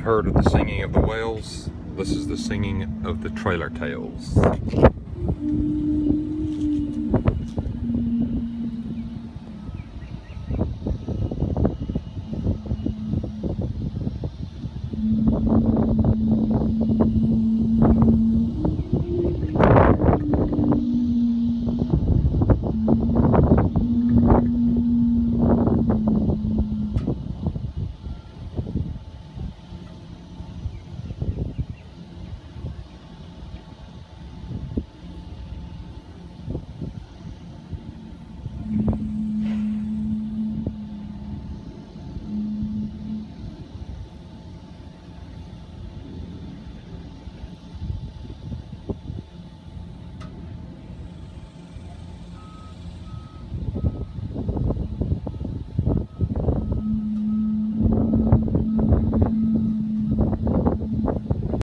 heard of the singing of the whales. This is the singing of the trailer tails.